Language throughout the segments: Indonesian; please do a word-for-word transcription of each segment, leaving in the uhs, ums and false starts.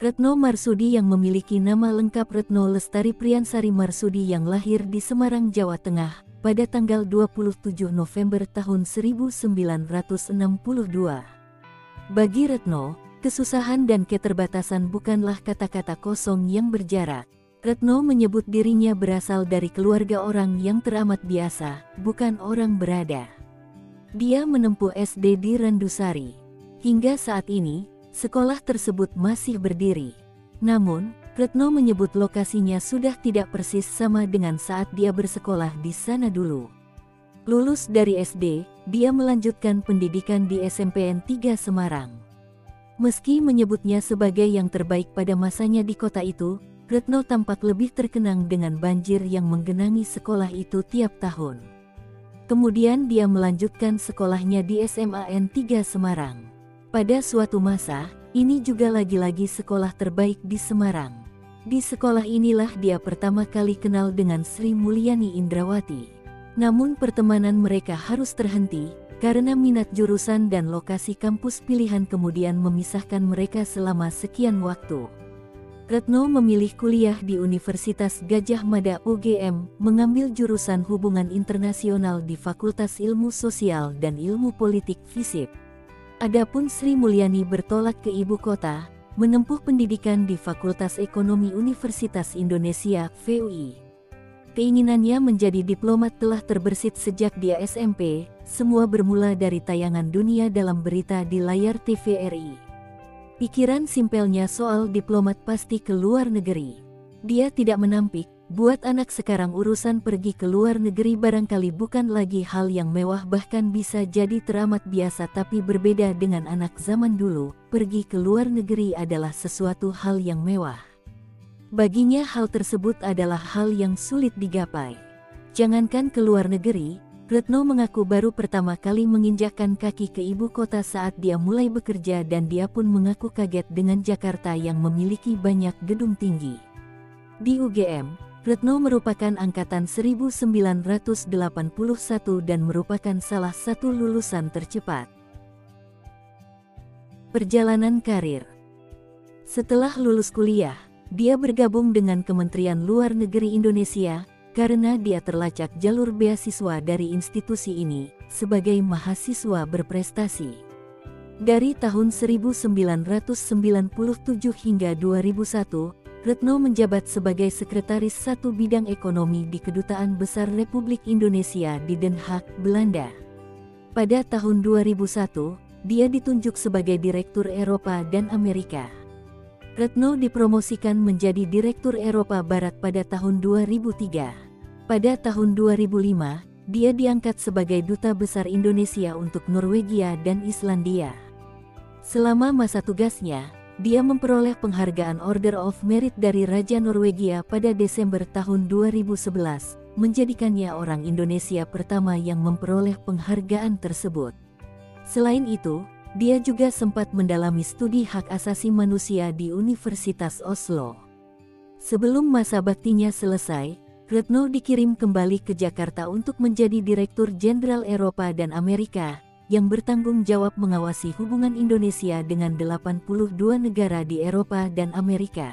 Retno Marsudi yang memiliki nama lengkap Retno Lestari Priyansari Marsudi yang lahir di Semarang, Jawa Tengah, pada tanggal dua puluh tujuh November tahun seribu sembilan ratus enam puluh dua. Bagi Retno, kesusahan dan keterbatasan bukanlah kata-kata kosong yang berjarak. Retno menyebut dirinya berasal dari keluarga orang yang teramat biasa, bukan orang berada. Dia menempuh S D di Randusari. Hingga saat ini, sekolah tersebut masih berdiri. Namun, Retno menyebut lokasinya sudah tidak persis sama dengan saat dia bersekolah di sana dulu. Lulus dari S D, dia melanjutkan pendidikan di S M P N tiga Semarang. Meski menyebutnya sebagai yang terbaik pada masanya di kota itu, Retno tampak lebih terkenang dengan banjir yang menggenangi sekolah itu tiap tahun. Kemudian dia melanjutkan sekolahnya di S M A N tiga Semarang. Pada suatu masa, ini juga lagi-lagi sekolah terbaik di Semarang. Di sekolah inilah dia pertama kali kenal dengan Sri Mulyani Indrawati. Namun pertemanan mereka harus terhenti, karena minat jurusan dan lokasi kampus pilihan kemudian memisahkan mereka selama sekian waktu. Retno memilih kuliah di Universitas Gadjah Mada U G M, mengambil jurusan Hubungan Internasional di Fakultas Ilmu Sosial dan Ilmu Politik FISIP. Adapun Sri Mulyani bertolak ke ibu kota, menempuh pendidikan di Fakultas Ekonomi Universitas Indonesia (V U I). Keinginannya menjadi diplomat telah terbersit sejak dia S M P, semua bermula dari tayangan dunia dalam berita di layar T V R I. Pikiran simpelnya soal diplomat pasti ke luar negeri. Dia tidak menampik, buat anak sekarang urusan pergi ke luar negeri barangkali bukan lagi hal yang mewah, bahkan bisa jadi teramat biasa, tapi berbeda dengan anak zaman dulu, pergi ke luar negeri adalah sesuatu hal yang mewah. Baginya hal tersebut adalah hal yang sulit digapai. Jangankan ke luar negeri, Retno mengaku baru pertama kali menginjakkan kaki ke ibu kota saat dia mulai bekerja, dan dia pun mengaku kaget dengan Jakarta yang memiliki banyak gedung tinggi. Di U G M, Retno merupakan angkatan seribu sembilan ratus delapan puluh satu dan merupakan salah satu lulusan tercepat. Perjalanan karir. Setelah lulus kuliah, dia bergabung dengan Kementerian Luar Negeri Indonesia, karena dia terlacak jalur beasiswa dari institusi ini, sebagai mahasiswa berprestasi. Dari tahun seribu sembilan ratus sembilan puluh tujuh hingga dua ribu satu, Retno menjabat sebagai Sekretaris Satu Bidang Ekonomi di Kedutaan Besar Republik Indonesia di Den Haag, Belanda. Pada tahun dua ribu satu, dia ditunjuk sebagai Direktur Eropa dan Amerika. Retno dipromosikan menjadi Direktur Eropa Barat pada tahun dua ribu tiga. Pada tahun dua ribu lima, dia diangkat sebagai Duta Besar Indonesia untuk Norwegia dan Islandia. Selama masa tugasnya, dia memperoleh penghargaan Order of Merit dari Raja Norwegia pada Desember tahun dua ribu sebelas, menjadikannya orang Indonesia pertama yang memperoleh penghargaan tersebut. Selain itu, dia juga sempat mendalami studi hak asasi manusia di Universitas Oslo. Sebelum masa baktinya selesai, Retno dikirim kembali ke Jakarta untuk menjadi Direktur Jenderal Eropa dan Amerika, yang bertanggung jawab mengawasi hubungan Indonesia dengan delapan puluh dua negara di Eropa dan Amerika.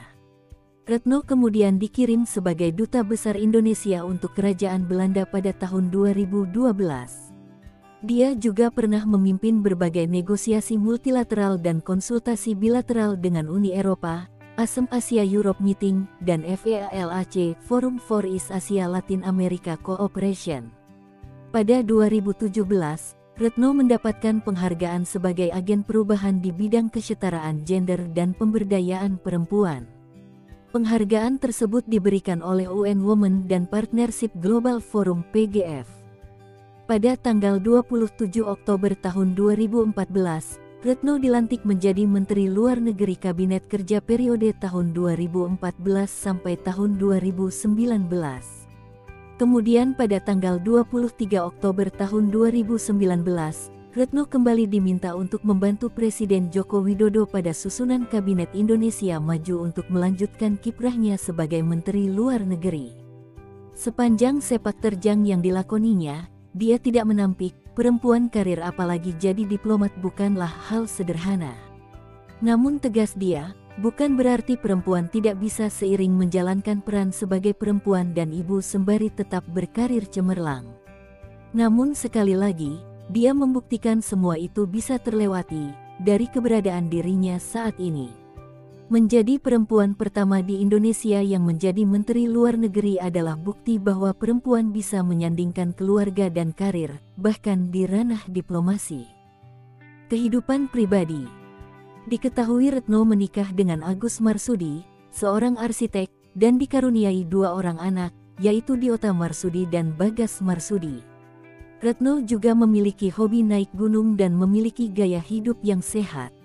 Retno kemudian dikirim sebagai Duta Besar Indonesia untuk Kerajaan Belanda pada tahun dua ribu dua belas. Dia juga pernah memimpin berbagai negosiasi multilateral dan konsultasi bilateral dengan Uni Eropa, A S E M Asia Europe Meeting, dan FEALAC Forum for East Asia Latin America Cooperation. Pada dua ribu tujuh belas, Retno mendapatkan penghargaan sebagai agen perubahan di bidang kesetaraan gender dan pemberdayaan perempuan. Penghargaan tersebut diberikan oleh U N Women dan Partnership Global Forum P G F. Pada tanggal dua puluh tujuh Oktober tahun dua ribu empat belas, Retno dilantik menjadi Menteri Luar Negeri Kabinet Kerja periode tahun dua ribu empat belas sampai tahun dua ribu sembilan belas. Kemudian pada tanggal dua puluh tiga Oktober tahun dua ribu sembilan belas, Retno kembali diminta untuk membantu Presiden Joko Widodo pada susunan Kabinet Indonesia Maju untuk melanjutkan kiprahnya sebagai Menteri Luar Negeri. Sepanjang sepak terjang yang dilakoninya, dia tidak menampik, perempuan karir apalagi jadi diplomat bukanlah hal sederhana. Namun tegas dia, Bukan berarti perempuan tidak bisa seiring menjalankan peran sebagai perempuan dan ibu sembari tetap berkarir cemerlang. Namun sekali lagi, dia membuktikan semua itu bisa terlewati dari keberadaan dirinya saat ini. Menjadi perempuan pertama di Indonesia yang menjadi Menteri Luar Negeri adalah bukti bahwa perempuan bisa menyandingkan keluarga dan karir, bahkan di ranah diplomasi. Kehidupan pribadi. Diketahui Retno menikah dengan Agus Marsudi, seorang arsitek, dan dikaruniai dua orang anak, yaitu Diota Marsudi dan Bagas Marsudi. Retno juga memiliki hobi naik gunung dan memiliki gaya hidup yang sehat.